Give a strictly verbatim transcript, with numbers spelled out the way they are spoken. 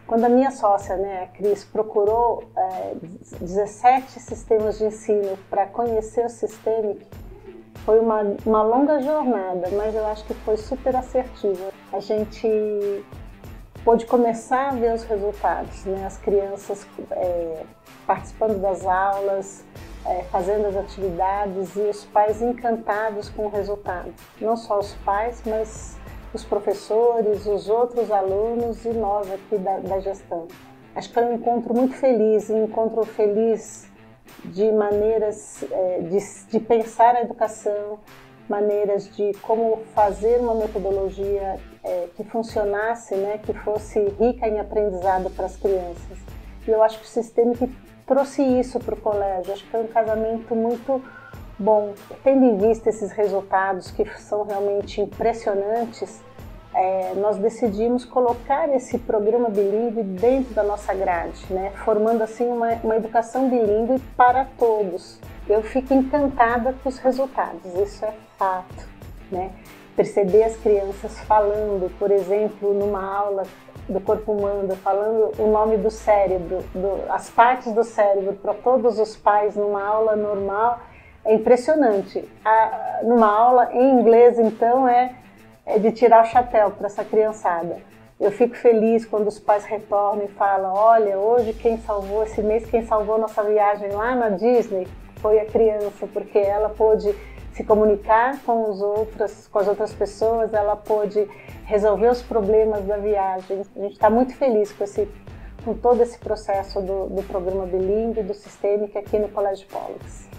Quando a minha sócia, né, a Cris, procurou é, dezessete sistemas de ensino para conhecer o Systemic, foi uma, uma longa jornada, mas eu acho que foi super assertiva. A gente pôde começar a ver os resultados, né? As crianças é, participando das aulas, é, fazendo as atividades e os pais encantados com o resultado. Não só os pais, mas os professores, os outros alunos e nós aqui da, da gestão. Acho que é um encontro muito feliz, um encontro feliz de maneiras é, de, de pensar a educação, maneiras de como fazer uma metodologia é, que funcionasse, né, que fosse rica em aprendizado para as crianças. E eu acho que o Systemic trouxe isso para o colégio. Acho que foi um casamento muito bom. Tendo em vista esses resultados que são realmente impressionantes, é, nós decidimos colocar esse programa bilíngue dentro da nossa grade, né, formando assim uma, uma educação bilíngue para todos. Eu fico encantada com os resultados, isso é fato, né? Perceber as crianças falando, por exemplo, numa aula do corpo humano, falando o nome do cérebro, do, as partes do cérebro para todos os pais numa aula normal, é impressionante. A, numa aula em inglês, então, é, é de tirar o chapéu para essa criançada. Eu fico feliz quando os pais retornam e falam: olha, hoje quem salvou, esse mês quem salvou nossa viagem lá na Disney foi a criança, porque ela pôde se comunicar com, os outros, com as outras pessoas, ela pôde resolver os problemas da viagem. A gente está muito feliz com, esse, com todo esse processo do, do programa bilíngue, do Systemic aqui no Colégio Pollux.